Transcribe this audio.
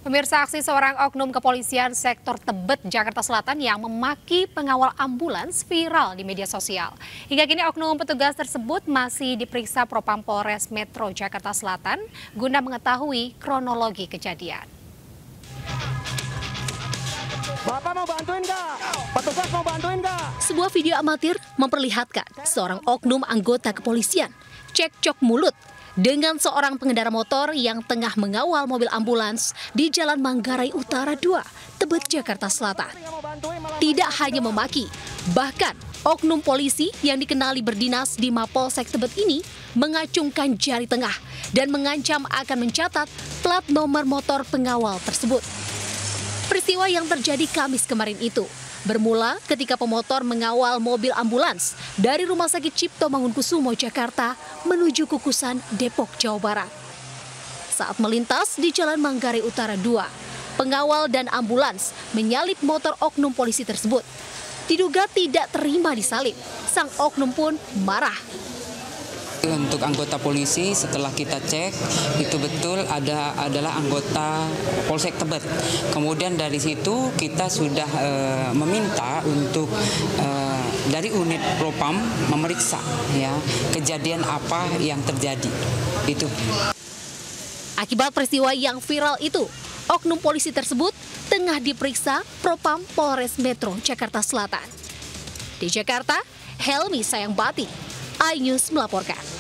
Pemirsa, aksi seorang oknum kepolisian sektor Tebet, Jakarta Selatan yang memaki pengawal ambulans viral di media sosial. Hingga kini oknum petugas tersebut masih diperiksa Propam Polres Metro Jakarta Selatan guna mengetahui kronologi kejadian. Bapak mau bantuin nggak? Petugas mau bantuin nggak? Sebuah video amatir memperlihatkan seorang oknum anggota kepolisian cekcok mulut dengan seorang pengendara motor yang tengah mengawal mobil ambulans di Jalan Manggarai Utara 2, Tebet, Jakarta Selatan. Tidak hanya memaki, bahkan oknum polisi yang dikenali berdinas di Mapolsek Tebet ini mengacungkan jari tengah dan mengancam akan mencatat plat nomor motor pengawal tersebut. Peristiwa yang terjadi Kamis kemarin itu bermula ketika pemotor mengawal mobil ambulans dari Rumah Sakit Cipto Mangunkusumo, Jakarta menuju Kukusan, Depok, Jawa Barat. Saat melintas di Jalan Manggarai Utara 2, pengawal dan ambulans menyalip motor oknum polisi tersebut. Diduga tidak terima disalip, sang oknum pun marah. Untuk anggota polisi setelah kita cek itu betul adalah anggota Polsek Tebet. Kemudian dari situ kita sudah meminta untuk dari unit Propam memeriksa ya kejadian apa yang terjadi itu. Akibat peristiwa yang viral itu, oknum polisi tersebut tengah diperiksa Propam Polres Metro Jakarta Selatan. Di Jakarta, Helmi Sayangbati, iNews melaporkan.